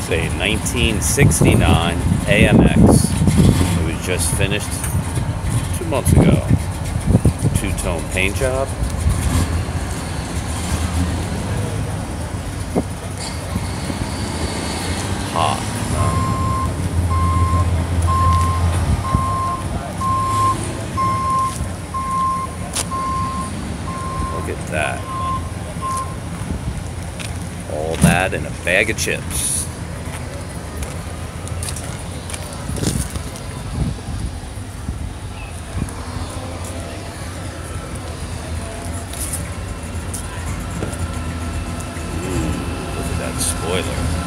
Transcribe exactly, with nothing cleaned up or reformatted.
It's a nineteen sixty-nine A M X. It was just finished two months ago. Two-tone paint job. Hot. Look at that. All that in a bag of chips. Ooh, look at that spoiler.